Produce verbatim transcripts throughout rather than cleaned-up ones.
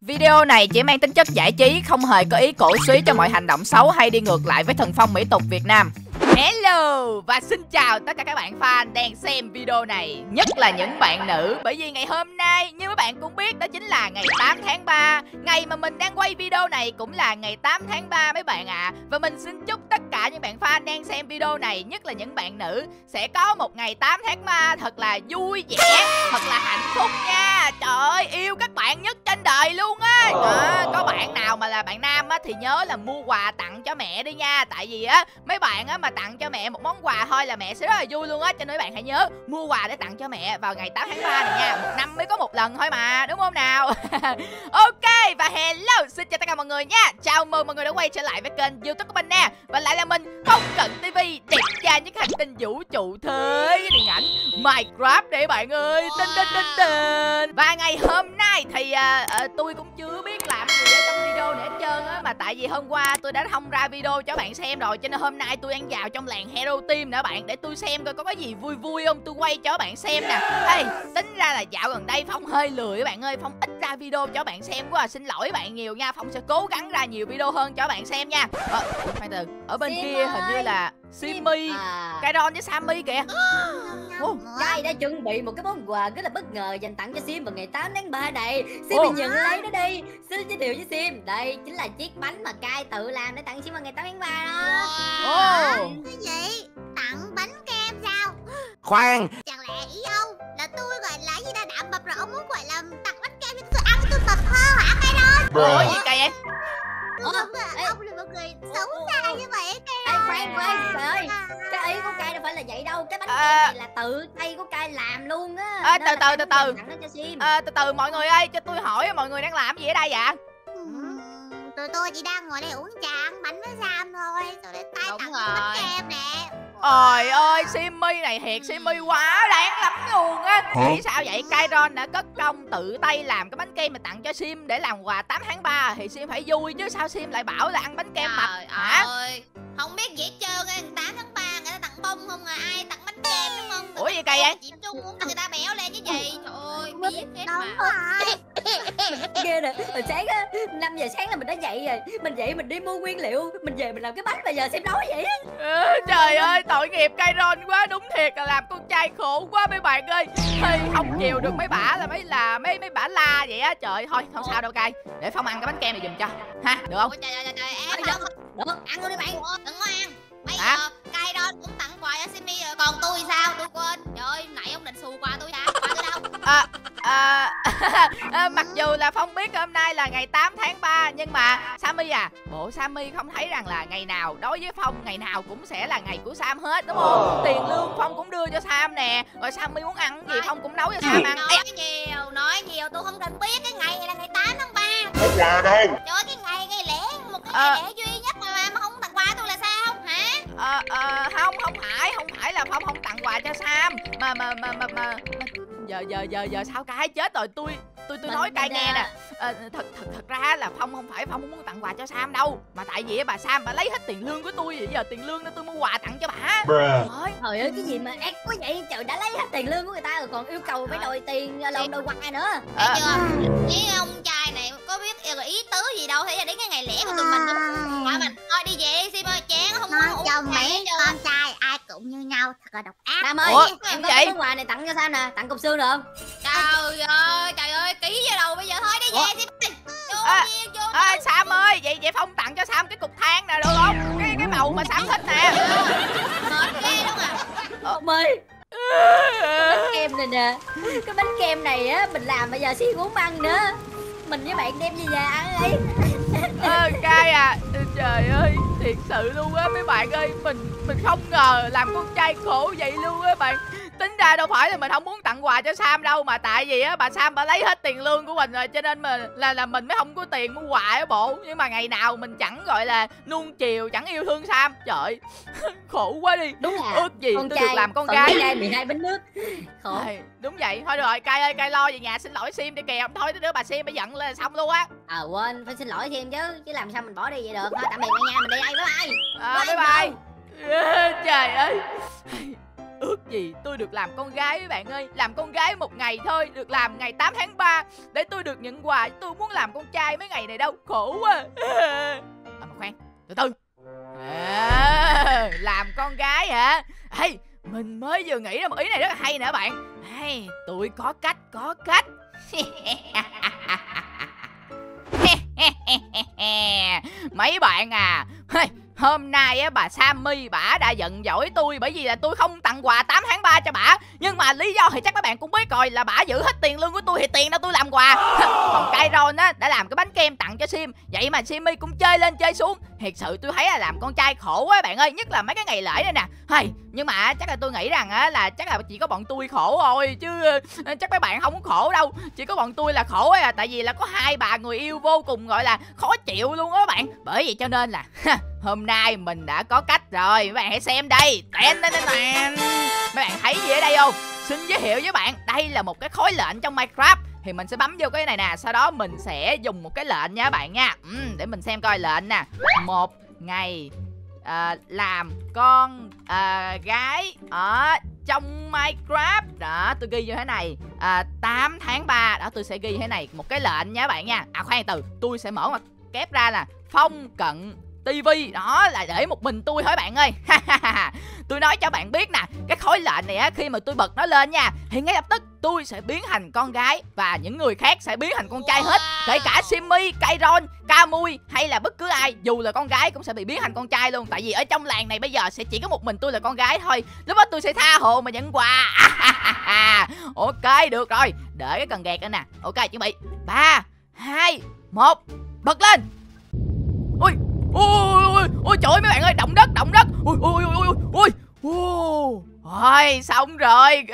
Video này chỉ mang tính chất giải trí, không hề có ý cổ suý cho mọi hành động xấu hay đi ngược lại với thần phong mỹ tục Việt Nam. Hello và xin chào tất cả các bạn fan đang xem video này, nhất là những bạn nữ, bởi vì ngày hôm nay như các bạn cũng biết đó chính là ngày tám tháng ba. Ngày mà mình đang quay video này cũng là ngày tám tháng ba mấy bạn ạ. à. Và mình xin chúc tất cả những bạn fan đang xem video này, nhất là những bạn nữ, sẽ có một ngày tám tháng ba thật là vui vẻ, thật là hạnh phúc nha. Trời ơi, yêu các bạn nhất trên đời luôn á. à, Có bạn nào mà là bạn nam á thì nhớ là mua quà tặng cho mẹ đi nha. Tại vì á mấy bạn á mà tặng cho mẹ một món quà thôi là mẹ sẽ rất là vui luôn á. Cho nên các bạn hãy nhớ mua quà để tặng cho mẹ vào ngày tám tháng ba này nha. Một năm mới có một lần thôi mà, đúng không nào? Ok, và hello, xin chào tất cả mọi người nha. Chào mừng mọi người đã quay trở lại với kênh YouTube của mình nè. Và lại là mình, Không Cận ti vi, đẹp trai nhất hành tinh vũ trụ thế điện ảnh Minecraft đấy bạn ơi. Tin tin tin tin. Và ngày hôm nay thì uh, uh, tôi cũng chưa biết làm gì ở trong video này hết trơn á. Mà tại vì hôm qua tôi đã thông ra video cho bạn xem rồi, cho nên hôm nay tôi đang vào trong làng Hero Team nữa bạn, để tôi xem coi có cái gì vui vui không, tôi quay cho bạn xem nè. Ê, tính ra là dạo gần đây Phong hơi lười các bạn ơi, Phong ít ra video cho bạn xem quá à. Xin lỗi bạn nhiều nha, Phong sẽ cố gắng ra nhiều video hơn cho bạn xem nha. Ờ, khoan từ, ở bên Sim kia ơi. hình như là Simmy, à. Kairon với Sammy kìa. Ồ, Trai đã chuẩn bị một cái món quà rất là bất ngờ dành tặng cho Sim vào ngày tám tháng ba này. Sim Ồ. mình nhận lấy nó đi. Xin giới thiệu với Sim, đây chính là chiếc bánh mà Kai tự làm để tặng Sim vào ngày tám tháng ba đó. Ồ. Cái gì? Tặng bánh kem sao? Khoan, Chẳng lẽ ý ông là tôi gọi là gì ta đạm mập rồi ông muốn gọi là tặng bánh kem cho tôi ăn tôi mập hơn hả cái đó? Ủa gì cây em? Đúng Ủa, là ê. ông là một người xấu xa như vậy cái Ê, đó. khoan khoan, trời ơi, cái ý của Kai đâu phải là vậy đâu. Cái bánh À. kem này là tự tay của Kai làm luôn á. À, Nên từ là từ, Kai từ muốn từ. tặng nó cho Sim. À, từ từ mọi người ơi, cho tôi hỏi mọi người đang làm gì ở đây vậy? Ừm, Tụi tôi chỉ đang ngồi đây uống trà ăn bánh với Sam thôi. Rồi để tay Đúng tặng rồi. tôi bánh kem nè. Trời ơi, Simmy này thiệt, Simmy quá đáng lắm luôn á. Nghĩ sao vậy? Kairon đã cất công tự tay làm cái bánh kem mà tặng cho Sim để làm quà tám tháng ba thì Sim phải vui chứ, sao Sim lại bảo là ăn bánh kem mập Trời hả? ơi, không biết gì hết trơn á, tám tháng ba người ta tặng bông không à, ai tặng bánh kem đúng không? Ủa gì kỳ vậy? Chịu chung muốn người ta béo lên chứ gì. Trời ơi, biết hết Đúng mà. rồi. Ghê nè, hồi sáng á, năm giờ sáng là mình đã dậy rồi. Mình dậy mình đi mua nguyên liệu, mình về mình làm cái bánh bây giờ xem nói vậy á. Ừ, trời ơi, tội nghiệp Kairon quá, đúng thiệt là làm con trai khổ quá mấy bạn ơi. Thì không chịu được mấy bả là mấy là mấy mấy bả la vậy á. Trời, thôi không sao đâu Kai, để Phong ăn cái bánh kem này giùm cho ha, được không? Ôi trời ơi, trời trời, em Được, không. được, ăn luôn đi bạn. Ủa, đừng có ăn. Bây Hả? giờ Kairon cũng tặng quà cho Simmy rồi, còn tôi sao? Tôi quên. Trời ơi, nãy ông định xù quà tôi hả? Quà tôi đâu? À, à, à, mặc dù là Phong biết hôm nay là ngày tám tháng ba, nhưng mà Sammy à, bộ Sammy không thấy rằng là ngày nào đối với Phong ngày nào cũng sẽ là ngày của Sam hết đúng không? Tiền lương Phong cũng đưa cho Sam nè, rồi Sammy muốn ăn cái gì Phong cũng nấu cho Sam ăn. Nói nhiều, nói nhiều, tôi không cần biết cái ngày này là ngày tám tháng ba. quà đâu? Trời ơi, cái ngày ngày lễ, một cái Ờ. ngày lễ duy nhất mà mà, mà không tặng quà tôi là sao hả? Ờ, ờ, không, không phải, không phải là Phong không tặng quà cho Sam mà mà mà mà, mà, mà giờ giờ giờ giờ sao cái chết rồi, tôi tôi tôi Mình- nói cay mình, nghe à, nè. Ờ, thật thật thật ra là Phong không phải Phong không muốn tặng quà cho Sam đâu, mà tại vì bà Sam bà lấy hết tiền lương của tôi, vậy giờ tiền lương nên tôi mua quà tặng cho bà. Thôi. Trời ơi, cái gì mà ác quá vậy? Trời, đã lấy hết tiền lương của người ta rồi còn yêu cầu phải đòi tiền lộn đòi quà nữa. Thấy Ờ. chưa? Ý ông trai này có biết ý, ý tứ gì đâu, thế là đến cái ngày lễ của tụi mình đâu. Quả mình thôi đi về đi Sim ơi, chán không Nói có cho uống mấy trà hết con trai ai cũng như nhau, thật là độc ác. Sam ơi, Ủa, em em có vậy? cái món quà này tặng cho Sam nè, tặng cục xương được không? trơn. Trời ơi, trời ơi, ký vào đầu bây giờ thôi đi Ủa? về Sim ơi. Vô À, nhiều, vô Ê Sam ơi, vậy vậy Phong tặng cho Sam cái cục than nè được không? Cái cái màu mà Sam thích nè. mệt ghê đúng à. Ông ơi, bánh kem này nè, cái bánh kem này á mình làm bây giờ Sim muốn ăn nữa. Mình với bạn đem về nhà ăn đi. Ờ, Cay à, trời ơi, thiệt sự luôn á mấy bạn ơi, mình mình không ngờ làm con trai khổ vậy luôn á bạn. Tính ra đâu phải là mình không muốn tặng quà cho Sam đâu, mà tại vì á bà Sam bà lấy hết tiền lương của mình rồi, cho nên mà là là mình mới không có tiền mua quà á bộ. Nhưng mà ngày nào mình chẳng gọi là nuông chiều, chẳng yêu thương Sam. Trời khổ quá đi. Đúng là Ước gì con tôi trai được làm con phận gái. con trai mười hai bánh nước. Khổ. Ê, đúng vậy. Thôi được rồi, Cay ơi, Cay lo về nhà xin lỗi Sim đi kìa. Không thôi đứa bà Sim mới giận lên là xong luôn á. À quên, phải xin lỗi thêm chứ, chứ làm sao mình bỏ đi vậy được. Thôi tạm biệt cả nhà, mình đi đây, bye bye. À, bye bye. Trời ơi, ước gì tôi được làm con gái với bạn ơi. Làm con gái một ngày thôi, được làm ngày tám tháng ba để tôi được nhận quà. Tôi muốn làm con trai mấy ngày này đâu, khổ quá. À mà khoan, từ từ. À, làm con gái hả? Hey, mình mới vừa nghĩ ra một ý này rất là hay nè bạn. Hey, tôi có cách, có cách. Mấy bạn à, hey, hôm nay á bà Sammy bả đã giận dỗi tôi bởi vì là tôi không tặng quà tám tháng ba cho bả. Nhưng mà lý do thì chắc các bạn cũng biết rồi, là bả giữ hết tiền lương của tôi thì tiền đâu tôi làm quà. Còn Kairon á đã làm cái bánh kem tặng cho Sim, vậy mà Simmy cũng chơi lên chơi xuống. Thiệt sự tôi thấy là làm con trai khổ quá bạn ơi, nhất là mấy cái ngày lễ này nè. Hey, nhưng mà chắc là tôi nghĩ rằng á là chắc là chỉ có bọn tôi khổ thôi, chứ chắc mấy bạn không có khổ đâu. Chỉ có bọn tôi là khổ ấy à, tại vì là có hai bà người yêu vô cùng gọi là khó chịu luôn á bạn. Bởi vậy cho nên là hôm nay mình đã có cách rồi, mấy bạn hãy xem đây. Tèn tèn tèn tèn. Mấy bạn thấy gì ở đây không? Xin giới thiệu với bạn, đây là một cái khối lệnh trong Minecraft. Thì mình sẽ bấm vô cái này nè, sau đó mình sẽ dùng một cái lệnh nha các bạn nha. ừ, Để mình xem coi lệnh nè. Một ngày à, làm con à, gái ở trong Minecraft. Đó, tôi ghi như thế này. à, tám tháng ba. Đó, tôi sẽ ghi như thế này, một cái lệnh nha các bạn nha. À khoan từ, tôi sẽ mở ngoặc kép ra là Phong Cận tivi. Đó là để một mình tôi thôi bạn ơi. Tôi nói cho bạn biết nè, cái khối lệnh này á, khi mà tôi bật nó lên nha, thì ngay lập tức tôi sẽ biến thành con gái và những người khác sẽ biến thành con trai hết. Kể cả Simmy, Kairon, Kamui hay là bất cứ ai, dù là con gái cũng sẽ bị biến thành con trai luôn. Tại vì ở trong làng này bây giờ sẽ chỉ có một mình tôi là con gái thôi. Lúc đó tôi sẽ tha hồ mà nhận quà. Ok, được rồi. Để cái cần gạt nữa nè. Ok, chuẩn bị ba, hai, một, bật lên. Ui, ôi, ôi, ôi, trời ơi mấy bạn ơi, động đất, động đất. Ui, ui, ui, ui, ui. Ôi, Ôi, xong rồi.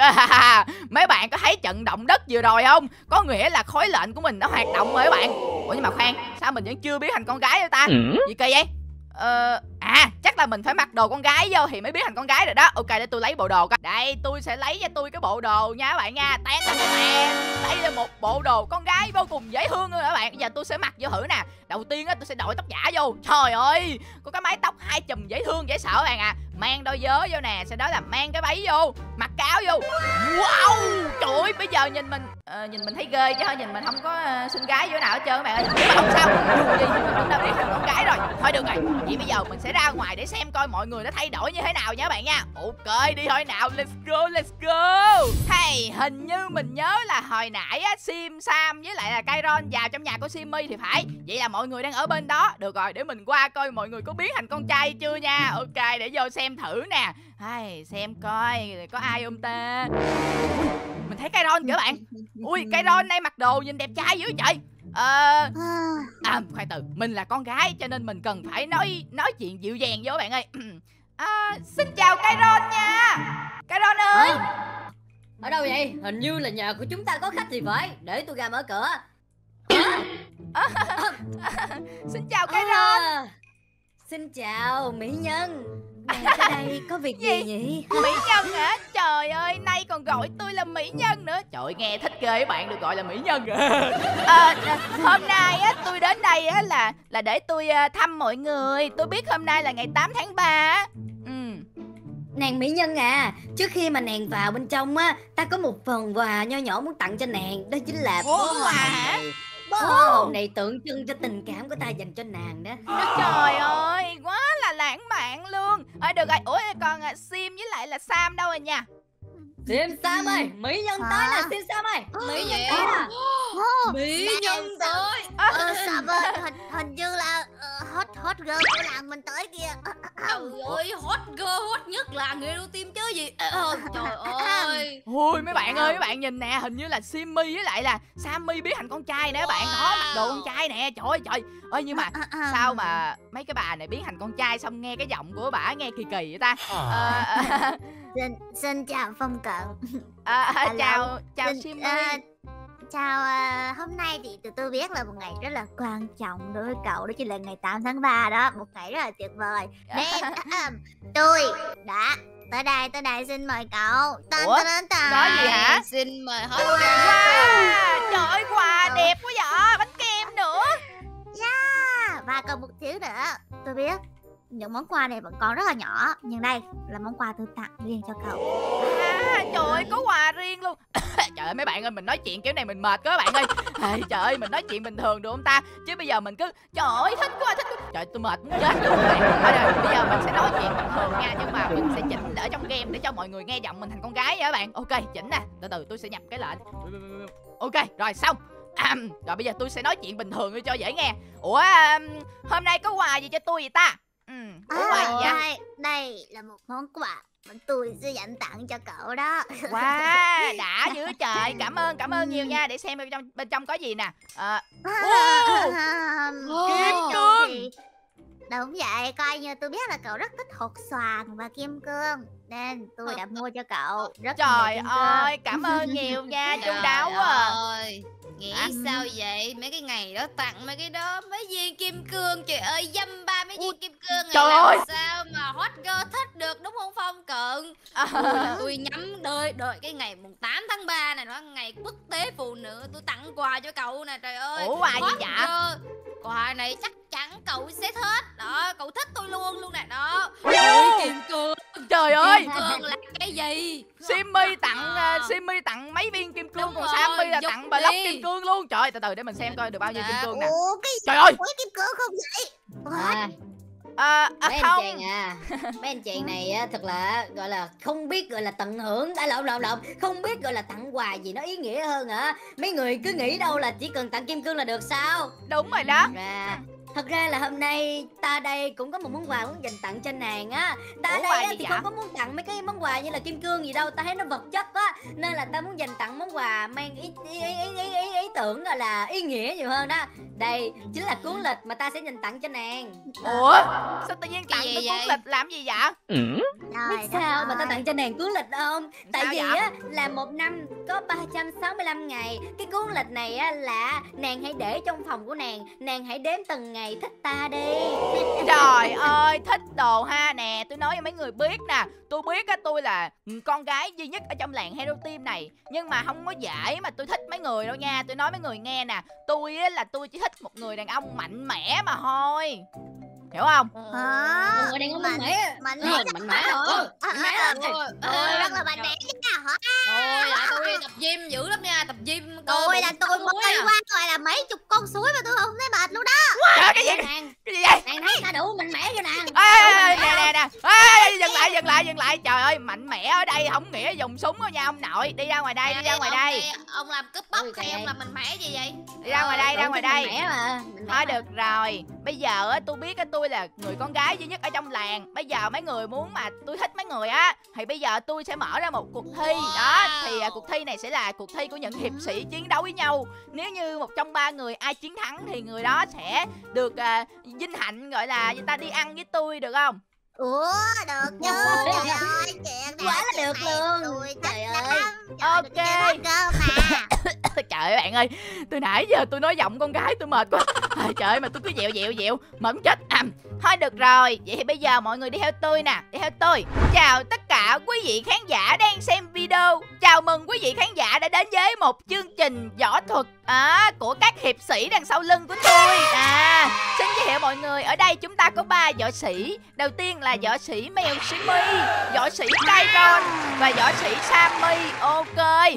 Mấy bạn có thấy trận động đất vừa rồi không? Có nghĩa là khối lệnh của mình nó hoạt động rồi các bạn. Ủa nhưng mà khoan, sao mình vẫn chưa biến thành con gái vậy ta? Gì kỳ vậy? Ờ, à, chắc là mình phải mặc đồ con gái vô thì mới biến thành con gái rồi đó. Ok, để tôi lấy bộ đồ coi. Đây, tôi sẽ lấy cho tôi cái bộ đồ nha các bạn nha. Tén tén tén. Đây là một bộ đồ con gái vô cùng dễ thương luôn các bạn. Bây giờ tôi sẽ mặc vô thử nè. Đầu tiên á, tôi sẽ đội tóc giả vô. Trời ơi, có cái mái tóc hai chùm dễ thương dễ sợ các bạn à. Mang đôi vớ vô nè, sau đó là mang cái váy vô, mặc cái áo vô. Wow, trời ơi, bây giờ nhìn mình ờ, nhìn mình thấy ghê chứ nhìn mình không có uh, xinh gái chỗ nào hết trơn các bạn ơi. Nhưng mà không sao, dù gì thì mình cũng đã biến thành con gái rồi. Thôi được rồi, vậy bây giờ mình sẽ ra ngoài để xem coi mọi người đã thay đổi như thế nào nha các bạn nha. Ok, đi thôi nào, let's go, let's go. Hey, hình như mình nhớ là hồi nãy á, Sim, Sam với lại là Kairon vào trong nhà của Simmy thì phải. Vậy là mọi người đang ở bên đó. Được rồi, để mình qua coi mọi người có biến thành con trai chưa nha. Ok, để vô xem thử nè. Hay, xem coi có ai không ta. Ui, mình thấy Kairon kìa bạn. Ui, Kairon này mặc đồ nhìn đẹp trai dữ trời. Ờ à, khoan từ, mình là con gái cho nên mình cần phải nói nói chuyện dịu dàng vô bạn ơi. À, xin chào Kairon nha. Kairon ơi. À, ở đâu vậy? Hình như là nhà của chúng ta có khách thì phải. Để tôi ra mở cửa. À, à, à, xin chào Kairon. À, xin chào mỹ nhân. Nàng tới đây có việc gì, gì nhỉ? Mỹ nhân hả? Trời ơi, nay còn gọi tôi là mỹ nhân nữa. Trời ơi, nghe thích ghê các bạn, được gọi là mỹ nhân. à, Hôm nay á, tôi đến đây á, là là để tôi thăm mọi người. Tôi biết hôm nay là ngày tám tháng ba. Ừ. Nàng mỹ nhân à, trước khi mà nàng vào bên trong á, ta có một phần quà nho nhỏ muốn tặng cho nàng. Đó chính là bó hoa hả? Bó hồng này tượng trưng cho tình cảm của ta dành cho nàng đó. Trời ơi, quá là lãng mạn luôn. À, được rồi, ủa còn uh, Sim với lại là Sam đâu rồi nha? Sim Sam ơi, mỹ nhân tới là Sim Sam ơi. Mỹ nhân tới à? Mỹ nhân tới. Ờ, Sam ơi, hình, hình như là uh, hot hot girl của làng mình tới kìa. Trời ơi, hot girl, hot nhất là người yêu tim chứ gì. Ờ, trời ơi. Ôi mấy bạn ơi, mấy bạn nhìn nè, hình như là Simmy với lại là Sammy biến thành con trai nè các bạn. Đó, mặc đồ con trai nè, trời ơi trời. Ơi nhưng mà sao mà mấy cái bà này biến thành con trai xong nghe cái giọng của bà nghe kỳ kỳ vậy ta? Ờ, Xin, xin chào Phong Cận. À, à, chào chào xin, Simmy. À, chào, à, hôm nay thì tụi tôi biết là một ngày rất là quan trọng đối với cậu, đó chính là ngày tám tháng ba đó, một ngày rất là tuyệt vời. Nên à, tôi đã tới đây, tới đây xin mời cậu. Tên Ủa? tên tên. Nói gì hả? Xin mời hết. Wow, trời ơi quà đẹp quá vậy, bánh kem nữa. Yeah. Và còn một thứ nữa, tôi biết những món quà này vẫn còn rất là nhỏ, nhưng đây là món quà tôi tặng riêng cho cậu. À, trời ơi, có quà riêng luôn. Trời ơi mấy bạn ơi, mình nói chuyện kiểu này mình mệt quá các bạn ơi. À, trời ơi, mình nói chuyện bình thường được không ta? Chứ bây giờ mình cứ trời ơi thích quá thích quá. Trời tôi mệt muốn chết luôn các bạn. Thôi rồi, bây giờ mình sẽ nói chuyện bình thường nha, nhưng mà mình sẽ chỉnh ở trong game để cho mọi người nghe giọng mình thành con gái nha các bạn. Ok, chỉnh nè. Từ từ tôi sẽ nhập cái lệnh. Ok, rồi xong. À, rồi bây giờ tôi sẽ nói chuyện bình thường đi cho dễ nghe. Ủa um, hôm nay có quà gì cho tôi vậy ta? Ừ, có quà gì vậy? đây, đây là một món quà mà tôi sẽ dành tặng cho cậu đó. Wow, đã dữ trời. Cảm ơn, cảm ơn nhiều nha. Để xem bên trong bên trong có gì nè. À, kim cương. Đúng vậy, coi như tôi biết là cậu rất thích hột xoàn và kim cương nên tôi đã mua cho cậu rất trời nhiều kim ơi, cương. cảm ơn nhiều nha, chu Trời đáo quá à. ơi, nghĩ À. sao vậy? Mấy cái ngày đó tặng mấy cái đó, mấy viên kim cương, trời ơi, dăm ba mấy viên kim cương này Trời làm ơi. sao mà hot girl thích được, đúng không Phong Cận? À. Tôi là tôi nhắm đợi đợi cái ngày mùng tám tháng ba này, nó ngày quốc tế phụ nữ, tôi tặng quà cho cậu nè, trời ơi. Ủa quà gì hot vậy? girl. Quà này chắc chắn cậu sẽ thích. Đó, cậu thích tôi luôn luôn nè, đó. Ồ. Ôi, kim cương. Trời ơi, Kim cương là cái gì? Simmy tặng À. uh, Simmy tặng mấy viên kim cương, Đúng còn rồi, Sammy là dục tặng block đi. kim cương luôn. Trời ơi, từ từ để mình xem coi được bao nhiêu kim Dạ. cương nè. Ủa cái Trời ơi. Ủa kim cương không vậy? À, À, à, mấy anh không. chàng à, mấy anh chàng này á, thật là gọi là không biết gọi là tận hưởng, à lộn lộn lộn, không biết gọi là tặng quà gì nó ý nghĩa hơn hả? Mấy người cứ nghĩ đâu là chỉ cần tặng kim cương là được sao? Đúng rồi đó. Ra thật ra là hôm nay ta đây cũng có một món quà muốn dành tặng cho nàng á. Ta Ủa, đây quà á, gì thì vậy? không có muốn tặng mấy cái món quà như là kim cương gì đâu, ta thấy nó vật chất á, nên là ta muốn dành tặng món quà mang ý ý ý ý, ý, ý, ý tưởng gọi là ý nghĩa nhiều hơn đó. Đây chính là cuốn lịch mà ta sẽ dành tặng cho nàng. Ủa, sao tự nhiên tặng Cái cái gì cuốn vậy? lịch làm gì vậy? Trời Biết sao mà ta đất tặng cho nàng cuốn lịch không? Tại Sao vì vậy? á là một năm có ba trăm sáu mươi lăm ngày. Cái cuốn lịch này á là nàng hãy để trong phòng của nàng, nàng hãy đếm từng ngày thích ta đi. Trời ơi, thích đồ ha. Nè, tôi nói cho mấy người biết nè. Tôi biết á, tôi là con gái duy nhất ở trong làng Hero Team này. Nhưng mà không có dễ mà tôi thích mấy người đâu nha. Tôi nói mấy người nghe nè. Tôi á là tôi chỉ thích một người đàn ông mạnh mẽ mà thôi. Hiểu không? Hả? Người đàn ông Mạnh- mạnh mẽ. Mạnh Ừ, mẽ mạnh mẽ hả? Mạnh mẽ là Ôi, Tôi rất là mạnh mẽ chứ nào hả? Ôi, là tôi đi tập gym dữ lắm nha, tập gym cơ Tôi bụng là có tôi múi mới à. qua gọi là mấy chục con suối mà tôi không thấy mệt luôn đó. Trời ơi, cái gì? Nàng, Cái gì vậy? nàng thấy ta đủ mạnh mẽ cho nàng. Ê, ê, ê, nè nè nè. Ê, dừng lại, dừng lại, dừng lại. Trời ơi, mạnh mẽ ở đây không nghĩa dùng súng đâu nha ông nội. Đi ra ngoài đây, đi ra ngoài Ông đây. này, ông làm cướp bóc Ôi, hay trời ông ơi. làm mạnh mẽ gì vậy? Đi ra ngoài đây, ra Đúng, ngoài thích đây. Mạnh mẽ mà. Mạnh mẽ Thôi mà. được rồi. Bây giờ á tôi biết á tôi là người con gái duy nhất ở trong làng. Bây giờ mấy người muốn mà tôi thích mấy người á thì bây giờ tôi sẽ mở ra một cuộc thi. Đó, thì à, cuộc thi này sẽ là cuộc thi của những hiệp sĩ chiến đấu với nhau. Nếu như một trong ba người ai chiến thắng thì người đó sẽ được à, vinh hạnh gọi là người ta đi ăn với tôi được không? Ủa được chứ. Ủa. Trời ơi chuyện này Quá là chuyện được này luôn. Tôi Trời thích ơi. lắm. Ok. Trời ơi, tôi cơ mà. Trời ơi bạn ơi, từ nãy giờ tôi nói giọng con gái tôi mệt quá. Trời, trời ơi mà tôi cứ dẹo dẹo dẹo mệt muốn chết. À, thôi được rồi, vậy thì bây giờ mọi người đi theo tôi nè, đi theo tôi. Chào tất cả quý vị khán giả đang xem video. Chào mừng quý vị khán giả đã đến với một chương trình võ thuật à, của các hiệp sĩ đằng sau lưng của tôi. À, xin giới thiệu mọi người, ở đây chúng ta có ba võ sĩ. Đầu tiên là võ sĩ mèo Simmy, võ sĩ Kyron và võ sĩ Sammy. Ok.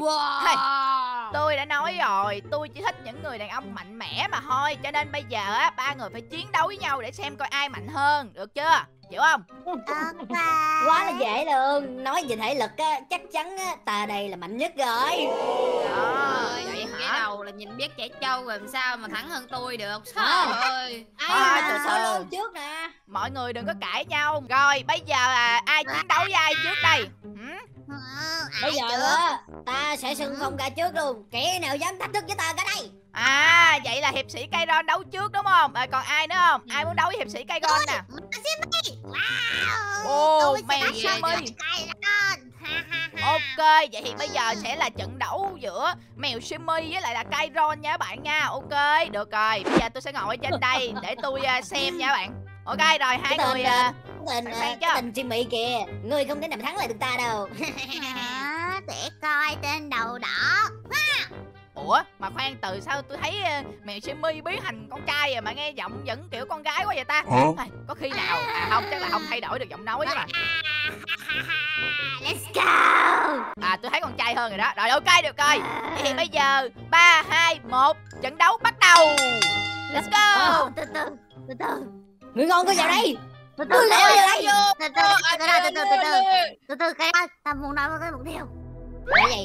Wow. Tôi đã nói rồi, tôi chỉ thích những người đàn ông mạnh mẽ mà thôi. Cho nên bây giờ á, ba người phải chiến đấu với nhau để xem coi ai mạnh hơn. Được chưa? Hiểu không? Ok. Quá là dễ luôn. Nói về thể lực á, chắc chắn á, ta đây là mạnh nhất rồi. Đó, Ơi, vậy nhìn cái hả? đầu là nhìn biết trẻ trâu rồi, làm sao mà thắng hơn tôi được. Không. Trời ơi. Ai Thôi, mà từ solo từ. trước nè. Mọi người đừng có cãi nhau. Rồi, bây giờ à, ai chiến đấu với ai trước đây? Hử? Ừ, Bây ai giờ trước? á, ta sẽ xưng phong ra trước luôn. Kẻ nào dám thách thức với ta cả đây. À, vậy là hiệp sĩ Kyron đấu trước đúng không? À, còn ai nữa không? Ai muốn đấu với hiệp sĩ Kyron nè? Simmy. Wow. Ồ, Tôi sẽ mèo đánh Simmy. bại Kyron. Ha, ha, ha. Ok, vậy thì bây giờ sẽ là trận đấu giữa mèo Simmy với lại là Kyron nha các bạn nha. Ok, được rồi. Bây giờ tôi sẽ ngồi ở trên đây để tôi uh, xem nha các bạn. Ok rồi, hai Cái tên, người à, uh, Cái tình, Sẵn à, sàng chưa? cái tình Jimmy kìa. Ngươi không thể nào thắng lại được ta đâu. Hả? Để coi tên đầu đỏ. ủa mà khoan từ sao tôi thấy uh, mèo Simmy biến thành con trai rồi mà nghe giọng vẫn kiểu con gái quá vậy ta? À, có khi nào à không chắc là không thay đổi được giọng nói chứ mà. Let's go. À tôi thấy con trai hơn rồi đó. Rồi ok được rồi. Vậy thì bây giờ ba, hai, một, trận đấu bắt đầu. Let's go. Từ từ, từ từ. Người ngon có vào đây. Từ từ, leo vào đây. Từ từ, từ từ, từ từ, từ từ. Từ từ cái đó, ta muốn nói với cái một điều. Cái gì?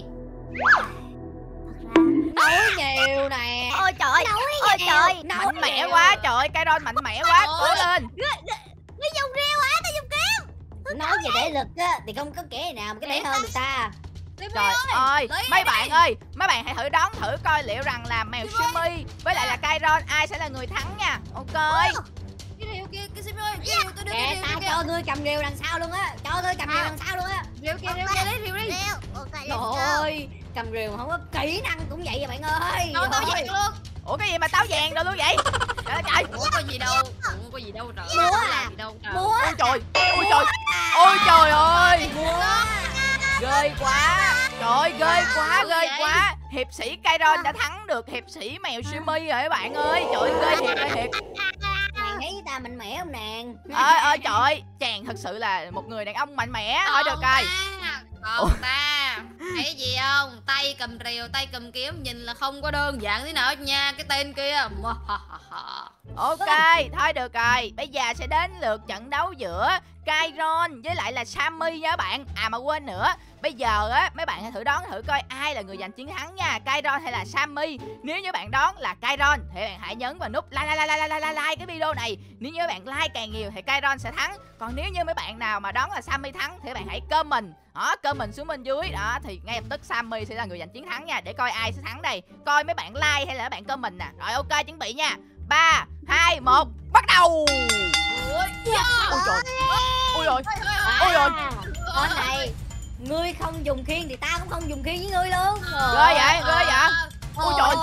Nói nhiều nè. Ôi trời ơi, ôi trời. Mạnh mẽ quá trời ơi, Kairon mạnh mẽ quá, cố lên. Nó dùng rêu á, nó dùng kéo. Nói về thể lực á thì không có kẻ nào mà có thể hơn được ta. Trời ơi, mấy bạn ơi, mấy bạn hãy thử đoán thử coi liệu rằng là mèo Shimmy với lại là Kairon ai sẽ là người thắng nha. Ok. Cái rìu kia, cái Sim ơi, cái rìu tôi đưa cái Kệ, rìu tao kìa. cho ngươi cầm rìu đằng sau luôn á. Cho ngươi cầm rìu đằng sau luôn á. Rìu kia, rìu kia, lấy rìu đi. Rêu, ok, let's Trời go. ơi, cầm rìu không có kỹ năng cũng vậy à bạn ơi. Tao tao Trời ơi. vàng luôn. Ủa cái gì mà táo vàng rồi luôn vậy? Trời ơi trời. Ủa có gì đâu, ủa có gì đâu trời. Múa Có à? làm gì đâu trời. Múa. Ôi trời, ôi trời. Ôi trời ơi. Múa. Ghê quá. Trời ơi, ghê quá, ghê quá. Hiệp sĩ Kairon đã thắng được hiệp sĩ mèo Shimmy rồi các bạn ơi. Trời ơi, ghê thiệt, ghê thiệt. Nàng thấy ta mạnh mẽ không nàng? Ơi ơi trời ơi, chàng thật sự là một người đàn ông mạnh mẽ. Thôi được rồi. Còn ta thấy gì không? Tay cầm rìu, tay cầm kiếm, nhìn là không có đơn giản thế nào hết nha. Cái tên kia. Ok, thôi được rồi. Bây giờ sẽ đến lượt trận đấu giữa Kairon với lại là Sammy nha các bạn. À mà quên nữa, bây giờ á mấy bạn hãy thử đoán thử coi ai là người giành chiến thắng nha, Kairon hay là Sammy. Nếu như bạn đoán là Kairon thì bạn hãy nhấn vào nút like like like like like like cái video này. Nếu như bạn like càng nhiều thì Kairon sẽ thắng. Còn nếu như mấy bạn nào mà đoán là Sammy thắng thì bạn hãy comment đó, comment xuống bên dưới đó thì ngay lập tức Sammy sẽ là người giành chiến thắng nha. Để coi ai sẽ thắng đây. Coi mấy bạn like hay là mấy bạn comment nè. Rồi ok, chuẩn bị nha. Ba, hai, một, bắt đầu. Ôi trời. Ôi trời. Ôi rồi. Ôi rồi. Con này, ngươi không dùng khiên thì ta cũng không dùng khiên với ngươi luôn. Ghê vậy, ghê vậy. Ôi trời.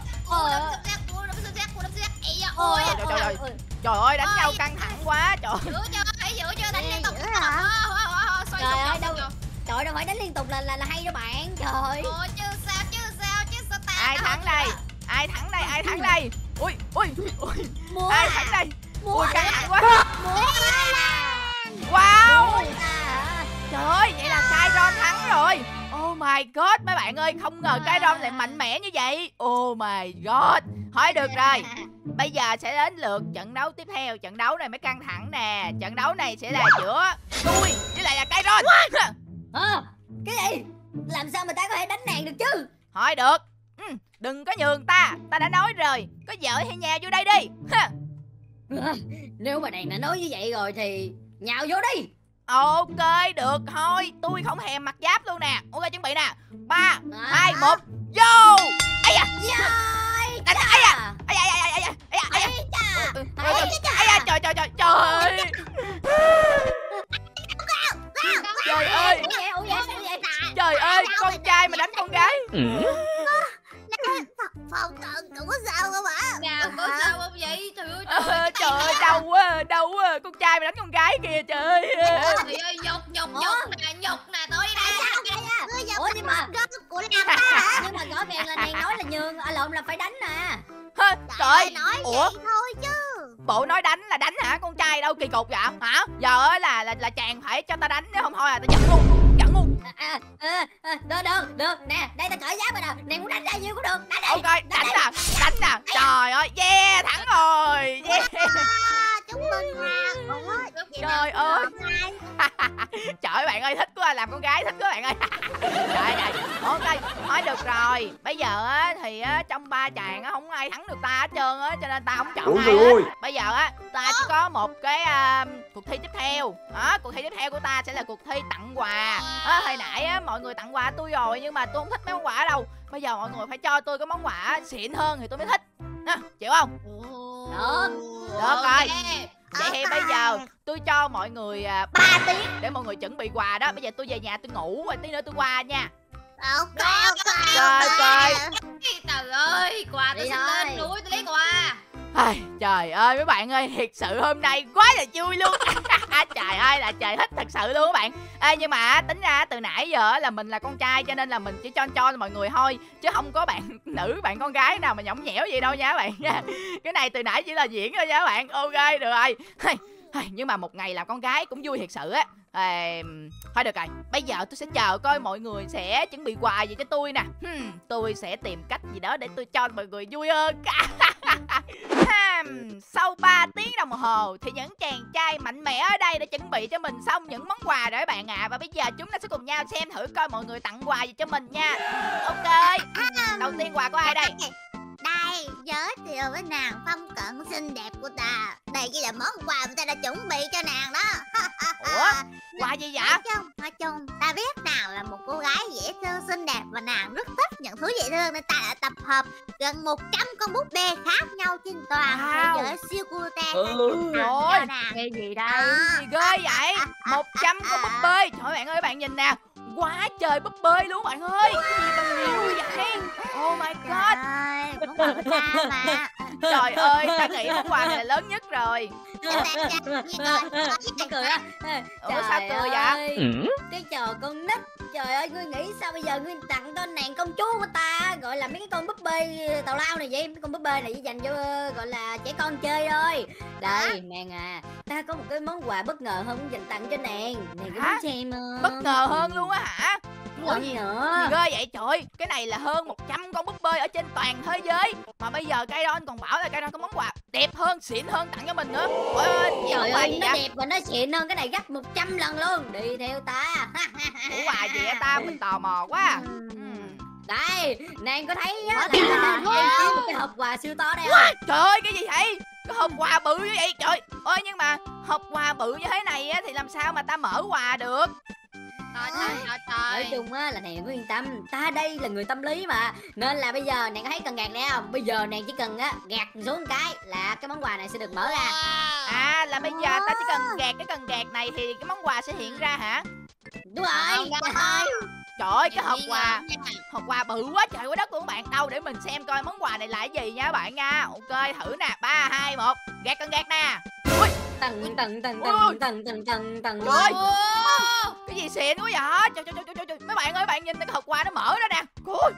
Ôi Trời trời trời. Trời ơi đánh nhau căng thẳng quá trời. Giữ cho, hãy giữ cho đánh liên tục. Giữ hả? Trời ơi đâu. Trời đâu phải đánh liên tục là là, là hay đâu bạn. Trời. Ủa chứ sao chứ sao chứ sao ta. Ai thắng đây? Ai thắng đây? Ai thắng đây? Ui ui ui. Múa. Ai thắng đây? Múa. Ui căng thẳng quá. Múa. Wow. Múa hả? Trời ơi, vậy là Kairon thắng rồi. Oh my god, mấy bạn ơi, không ngờ Kairon lại mạnh mẽ như vậy. Oh my god. Thôi được rồi. Bây giờ sẽ đến lượt trận đấu tiếp theo. Trận đấu này mới căng thẳng nè. Trận đấu này sẽ là giữa tôi với lại là Kairon. À, cái gì? Làm sao mà ta có thể đánh nàng được chứ? Thôi được. Ừ, đừng có nhường ta. Ta đã nói rồi. Có vợ hay nhà vô đây đi. À, nếu mà nàng đã nói như vậy rồi thì nhào vô đi. Ok, được thôi. Tôi không thèm mặc giáp luôn nè. Ok, chuẩn bị nè. Ba, hai, một, vô. Ây da. Rồi. Đánh ây da. Ây da, ây da, ây da, ây da, ây da. Ây da, trời trời trời trời. Trời ơi. Ủa vậy, ủa vậy, sao vậy? Trời ơi, con trai mà đánh con gái. Phòng cần cậu có sao không hả? Nào có sao không vậy? Trời ơi Ờ, trời. trời ơi, đau quá, đau quá. Con trai mà đánh con gái kìa trời ơi. Trời ơi nhục nhục nhục nè, nhục nè, tôi đi đây. Ngươi giật Ủa nhưng mà gốc của nàng ta hả? nhưng mà rõ ràng là nàng nói là nhường, à lộn là phải đánh nè. Hơ, trời ơi. Nói Ủa? vậy thôi chứ. Bộ nói đánh là đánh hả? Con trai đâu kỳ cục vậy hả? Giờ á là là là chàng phải cho ta đánh, nếu không thôi là ta giận luôn, giận luôn. À, à, à, được được được nè, đây ta cởi giáp rồi nè, nàng muốn đánh ra nhiêu cũng được, đánh đi. Ok, đánh nè, đánh nè. Trời ơi, yeah, thắng rồi. Yeah. À, chúc mừng nàng. Ủa, Trời ơi. Trời ơi bạn ơi, thích quá, làm con gái thích quá bạn ơi. Trời ơi. Ok, thôi được rồi. Bây giờ á thì á trong ba chàng á không ai thắng được ta hết trơn á, cho nên ta không chọn Ủa ai rồi hết. ôi. Bây giờ á ta chỉ có một cái uh, cuộc thi tiếp theo. Đó, cuộc thi tiếp theo của ta sẽ là cuộc thi tặng quà. Đó, hồi nãy á mọi người tặng quà tôi rồi nhưng mà tôi không thích mấy món quà đâu. Bây giờ mọi người phải cho tôi cái món quà xịn hơn thì tôi mới thích. Ha, chịu không? Được. Được rồi. Vậy thì bây giờ tôi cho mọi người ba tiếng để mọi người chuẩn bị quà đó. Bây giờ tôi về nhà tôi ngủ rồi tí nữa tôi qua nha. Ok, ok. Trời ơi. Trời ơi, quà tôi Đi xin thôi. lên núi tôi lấy quà. Ai, trời ơi mấy bạn ơi, thiệt sự hôm nay quá là vui luôn. Trời ơi là trời thích thật sự luôn các bạn. Ê, nhưng mà tính ra từ nãy giờ là mình là con trai cho nên là mình chỉ cho cho mọi người thôi, chứ không có bạn nữ bạn con gái nào mà nhõng nhẽo gì đâu nha các bạn. Cái này từ nãy chỉ là diễn thôi nha các bạn. Ok được rồi. Nhưng mà một ngày làm con gái cũng vui thiệt sự á. À, thôi được rồi, bây giờ tôi sẽ chờ coi mọi người sẽ chuẩn bị quà gì cho tôi nè. hmm, Tôi sẽ tìm cách gì đó để tôi cho mọi người vui hơn. Sau ba tiếng đồng hồ thì những chàng trai mạnh mẽ ở đây đã chuẩn bị cho mình xong những món quà rồi các bạn ạ. à. Và bây giờ chúng ta sẽ cùng nhau xem thử coi mọi người tặng quà gì cho mình nha. Ok, đầu tiên quà của ai đây? Đây, giới thiệu với nàng Phong Cận xinh đẹp của ta. Đây chỉ là món quà mà ta đã chuẩn bị cho nàng đó. Ủa, quà gì vậy? Nói chung, nói chung, ta biết nàng là một cô gái dễ thương xinh đẹp và nàng rất thích những thứ dễ thương nên ta đã tập hợp gần một trăm con búp bê khác nhau trên toàn Wow. thế giới siêu cute. Ừ. Rồi, nàng. Cái gì Đó. đây? Gì ghê vậy? một trăm con búp bê. Trời ơi bạn ơi, bạn nhìn nè, quá trời búp bê luôn bạn ơi. Cái gì mà nhiều vậy? Oh my god. Trời ơi, món quà của ta mà. Trời ơi, ta nghĩ món quà này là lớn nhất rồi. Các bạn ra gì coi, có gì Mắc cười á. Ủa sao cười vậy? ơi, cái trò con nít. Trời ơi, ngươi nghĩ sao bây giờ ngươi tặng cho nàng công chúa của ta, gọi là mấy cái con búp bê tào lao này vậy? Mấy con búp bê này chỉ dành cho gọi là trẻ con chơi thôi. Đây nàng à, ta có một cái món quà bất ngờ hơn muốn dành tặng cho nàng. Nàng có Hả? muốn xem không? Bất ngờ hơn luôn á hả? Ủa Ủa gì, gì gì nữa? ghê vậy trời? Cái này là hơn một trăm con búp bê ở trên toàn thế giới. Mà bây giờ Kairon còn bảo là Kairon có món quà đẹp hơn, xịn hơn tặng cho mình nữa. Ôi ơi, gì Trời món quà ơi, gì nó vậy? đẹp và nó xịn hơn cái này gấp một trăm lần luôn. Đi theo ta. Ủa quà gì vậy ta? Mình tò mò quá. Ừm. Ừm. Đây, nàng có thấy á, là, Wow. là em kiếm một cái hộp quà siêu to đây không? Trời ơi, cái gì vậy? Cái hộp quà bự như vậy trời. Ôi nhưng mà hộp quà bự như thế này á thì làm sao mà ta mở quà được? Trời trời trời Nói trời. chung á là nàng cứ yên tâm, ta đây là người tâm lý mà, nên là bây giờ nàng có thấy cần gạt này không? Bây giờ nàng chỉ cần á gạt xuống cái là cái món quà này sẽ được mở ra. Wow. À là bây giờ ta chỉ cần gạt cái cần gạt này thì cái món quà sẽ hiện ra hả? Đúng rồi. Không, Trời không. ơi, Trời ơi, cái Nhìn hộp nghi quà ngờ nha. hộp quà bự quá trời quá đất luôn các bạn. Đâu để mình xem coi món quà này là cái gì nha các bạn nha. Ok, thử nè. Ba hai một. Gạt cần gạt nè. tầng tầng tầng Ôi. tầng tầng tầng tầng tầng. Trời ơi. Ô, Cái gì xịn quá vậy? Trời trời trời trời trời. Mấy bạn ơi, bạn nhìn cái hộp quà nó mở ra nè. Ôi.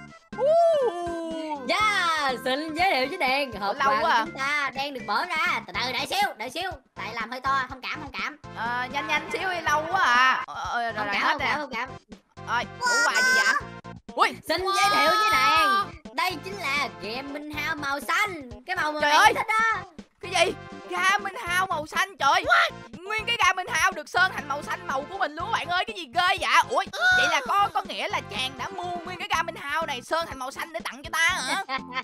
Uh. Yeah, xin giới thiệu với nàng, hộp Lâu quà quá à. của chúng ta đang được mở ra. Từ từ đợi xíu, đợi xíu. Tại làm hơi to, thông cảm, thông cảm. Ờ, nhanh nhanh xíu đi, lâu quá à. Ờ, ờ, rồi Thông rồi cảm, hết thông nè. cảm, thông cảm. Rồi, ủa quà gì vậy? Ui, Xin giới thiệu với nàng, đây chính là gem Minh Hao màu xanh, cái màu mà Trời nàng ơi. thích đó. cái gì? Ga Minh Hao màu xanh trời. Nguyên cái ga Minh Hao được sơn thành màu xanh màu của mình luôn các bạn ơi. Cái gì ghê vậy? Ủa, vậy là có có nghĩa là chàng đã mua nguyên cái ga Minh Hao này sơn thành màu xanh để tặng cho ta hả?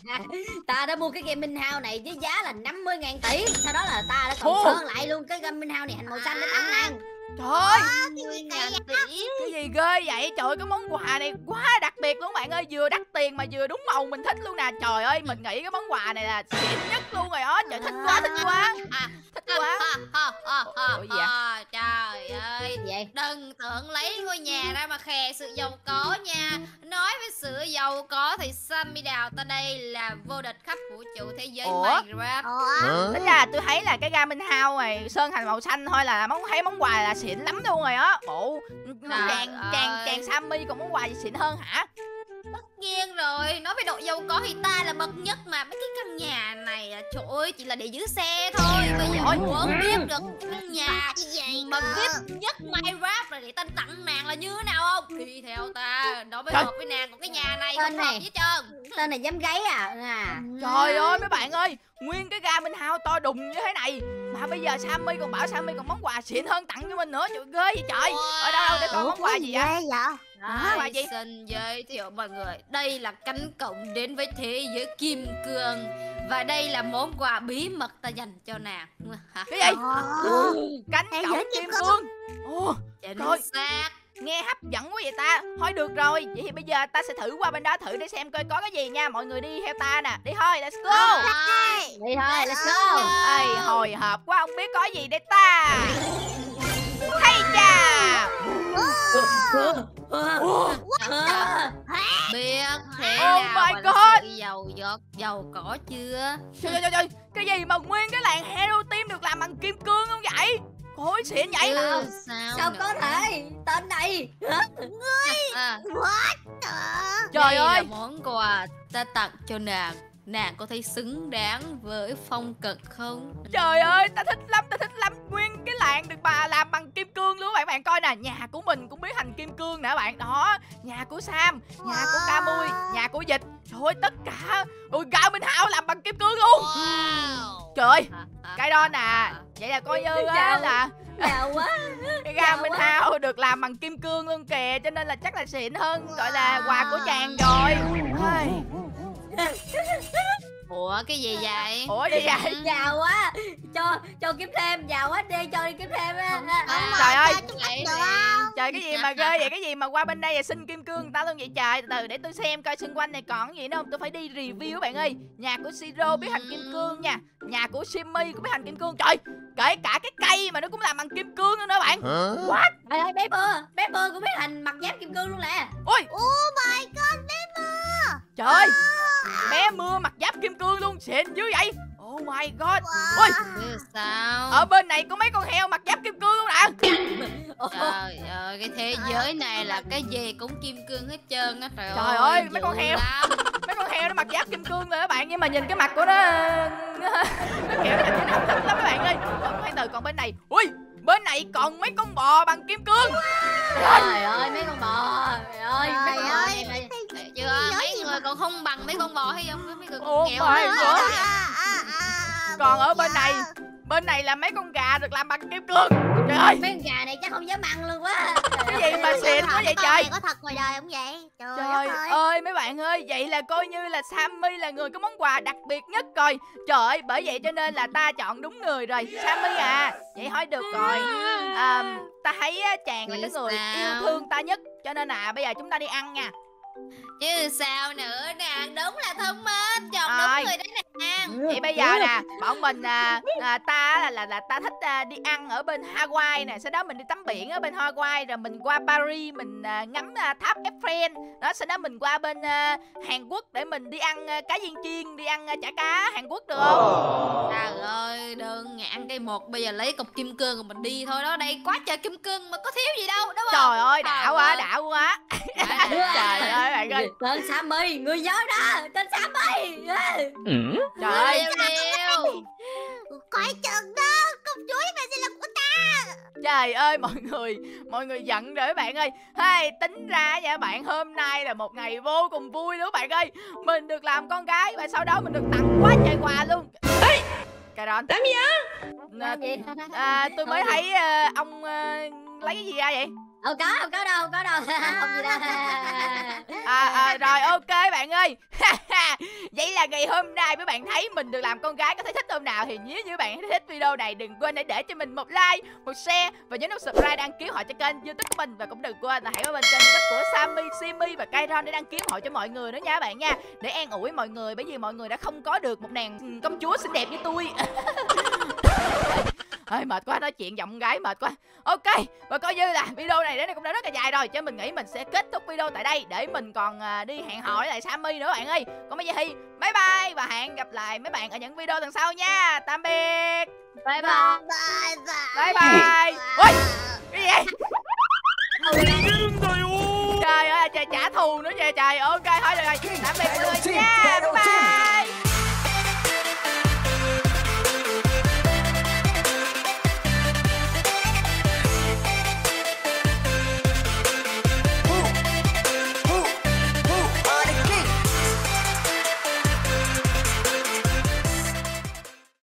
Ta đã mua cái game Minh Hao này với giá là năm mươi ngàn tỷ. Sau đó là ta đã còn Ồ. sơn lại luôn cái game Minh Hao này thành màu xanh để tặng nàng. Trời ơi, ngàn tỷ. cái gì ghê vậy? Trời ơi, cái món quà này quá đặc biệt luôn bạn ơi. Vừa đắt tiền mà vừa đúng màu mình thích luôn nè. Trời ơi, mình nghĩ cái món quà này là xịn nhất luôn rồi đó. Trời, thích quá, thích quá. À, Thích quá. ha, ha, ha, ha, Ủa gì vậy? ha. Trời ơi, Gì vậy? đừng tưởng lấy ngôi nhà ra mà khè sự giàu có nha. Nói với sự giàu có thì Sammy Đào ta đây là vô địch khắp vũ trụ thế giới Ủa? Minecraft. Ủa? Tính ra tôi thấy là cái ga Minh Hao này sơn thành màu xanh thôi là món thấy món quà là xịn lắm luôn rồi á. Bộ Trời chàng chàng ơi. chàng Sammy còn món quà gì xịn hơn hả? Tất nhiên rồi, nói về độ giàu có thì ta là bậc nhất mà. Mấy cái căn nhà này à, trời ơi, chỉ là để giữ xe thôi. Bây giờ Ôi. muốn biết được căn nhà Cái gì mà cơ? vip nhất Minecraft là để ta tặng nàng là như thế nào không? Thì theo ta, nó mới Trời. hợp với nàng. Còn cái nhà này Tên không hợp này. với trơn. Tên này dám gáy à? à. Trời ơi mấy bạn ơi, nguyên cái ga Minh Hao to đùng như thế này mà bây giờ Sammy còn bảo Sammy còn món quà xịn hơn tặng cho mình nữa. Trời ghê vậy trời. Ở đâu đâu để coi món quà gì vậy? Ghê vậy? Món quà Đây, gì? xin giới thiệu mọi người, đây là cánh cổng đến với thế giới kim cương. Và đây là món quà bí mật ta dành cho nàng. Cái gì? Ồ. Cánh Thế cổng giới kim kim cương. Ồ, Chính Trời. xác. nghe hấp dẫn quá vậy ta. Thôi được rồi, vậy thì bây giờ ta sẽ thử qua bên đó thử để xem coi có cái gì nha. Mọi người đi theo ta nè. Đi thôi, let's go. Rồi. Đi thôi, let's go. Ây, hồi hộp quá, không biết có gì đây ta. Hay chà. À, Biết thế Oh nào my gọi là God. sự giàu giọt giàu có chưa? Trời trời trời trời, cái gì mà nguyên cái làng Hero Team được làm bằng kim cương không vậy? Khối xịn vậy. Chứ sao sao nữa. có thể? Tên này hả? À, What? Trời đây ơi. là món quà ta tặng cho nàng. nàng có thấy xứng đáng với Phong Cận không? Trời ơi, ta thích lắm, ta thích lắm. Nguyên cái làng được bà làm bằng kim cương luôn bạn. Bạn coi nè, nhà của mình cũng biến thành kim cương nè bạn. Đó, nhà của Sam, nhà của Camui, nhà của Dịch. Trời ơi, tất cả ui Gao Minh Hao làm bằng kim cương luôn. Wow. Trời ơi, cái đó nè. Vậy là coi như á là giàu quá. cái Gao Minh Hao được làm bằng kim cương luôn kìa, cho nên là chắc là xịn hơn, gọi là quà của chàng rồi. Hey. Ủa cái gì vậy? Ủa gì vậy? Giàu quá. Cho cho kiếm thêm, giàu quá đi cho đi kiếm thêm á. Trời ơi, được. trời cái gì mà ghê vậy, cái gì mà qua bên đây là xin kim cương ta luôn vậy trời. Từ từ để tôi xem coi xung quanh này còn cái gì nữa không, tôi phải đi review bạn ơi. Nhà của Siro biến thành kim cương nha, nhà của Simmy cũng biến thành kim cương. Trời, kể cả cái cây mà nó cũng làm bằng kim cương nữa đó bạn. What? Trời ơi, bé mưa, bé mưa cũng biến thành mặt giáp kim cương luôn nè. Ui, Oh my god, bé mưa. trời ơi, bé mưa mặc giáp kim cương luôn, xịn dữ vậy. Oh my god. Ui, Sao? ở bên này có mấy con heo mặc giáp kim cương luôn nè. Trời ơi, cái thế giới này là cái gì cũng kim cương hết trơn á. Trời, Trời ơi, mấy con heo lắm. mấy con heo nó mặc giáp kim cương rồi các bạn, nhưng mà nhìn cái mặt của nó nó kiểu là nó hấp dẫn lắm các bạn ơi. Khoan từ, còn bên này, ui, bên này còn mấy con bò bằng kim cương. Trời ơi, mấy con bò. Trời ơi, mấy Trời con bò ơi. này mà. Chưa, mấy người còn không bằng mấy con bò hay không? Mấy người Ủa, còn nghèo phải hơn. nữa. À, à, à, Còn ở bố bên già. này, bên này là mấy con gà được làm bằng kim cương. Trời ơi, Mấy con gà này chắc không dám ăn luôn quá. cái gì mà Ủa, xịn sao quá vậy con trời. này có thật ngoài đời không vậy? Trời, Trời đất ơi. ơi mấy bạn ơi, vậy là coi như là Sammy là người có món quà đặc biệt nhất rồi. Trời ơi, bởi vậy cho nên là ta chọn đúng người rồi. Sammy à, vậy thôi được rồi. à, Ta thấy á, chàng là cái người yêu thương ta nhất, cho nên là bây giờ chúng ta đi ăn nha. Chứ sao nữa nè, đúng là thông minh, chọn Rồi. đúng người đấy nè. Vậy bây giờ nè, bọn mình à, à, ta là, là là ta thích à, đi ăn ở bên Hawaii nè, sau đó mình đi tắm biển ở bên Hawaii, rồi mình qua Paris mình à, ngắm à, tháp Eiffel. Đó, sau đó mình qua bên à, Hàn Quốc để mình đi ăn à, cá viên chiên, đi ăn à, chả cá Hàn Quốc được không? Trời ơi, đơn giản cái một bây giờ lấy cục kim cương rồi mình đi thôi đó. Đây quá trời kim cương mà có thiếu gì đâu, đúng không? Trời ơi, đã Trời quá, ơi. đã quá. Đã, đã. Trời ơi bạn ơi. Tên Sammy, người nhớ đó. Tên Sammy. Trời ơi, Liêu liêu. Coi chừng đó, công chúa mà sẽ là của ta. trời ơi mọi người, mọi người giận rồi các bạn ơi. Hey, tính ra nha bạn, hôm nay là một ngày vô cùng vui luôn bạn ơi. Mình được làm con gái và sau đó mình được tặng quá trời quà luôn. Ê, Cà Rон. Làm gì À, vậy? à, tôi mới thấy à, ông à, lấy cái gì ra vậy? Ờ có, không có đâu, không có đâu. Không gì đâu. À, à, rồi ok bạn ơi. Vậy là ngày hôm nay mấy bạn thấy mình được làm con gái, có thấy thích không nào? Thì nếu như các bạn thấy thích video này, đừng quên để để cho mình một like, một share và nhấn nút subscribe, đăng ký họ cho kênh YouTube của mình. Và cũng đừng quên là hãy qua bên kênh YouTube của Sammy, Simmy và Kairon để đăng ký họ cho mọi người nữa nha bạn nha, để an ủi mọi người, bởi vì mọi người đã không có được một nàng công chúa xinh đẹp như tôi. Ơi mệt quá, nói chuyện giọng gái mệt quá. Ok, và coi như là video này đến đây cũng đã rất là dài rồi, cho mình nghĩ mình sẽ kết thúc video tại đây để mình còn à, đi hẹn hò với lại Sammy nữa bạn ơi. Còn bây giờ thì bye bye và hẹn gặp lại mấy bạn ở những video lần sau nha. Tạm biệt. Bye bye. Bye bye. Bye bye. Ui, cái gì vậy? Trời ơi, trời trả thù nữa trời trời. Ok thôi được rồi. Tạm biệt mọi người nha.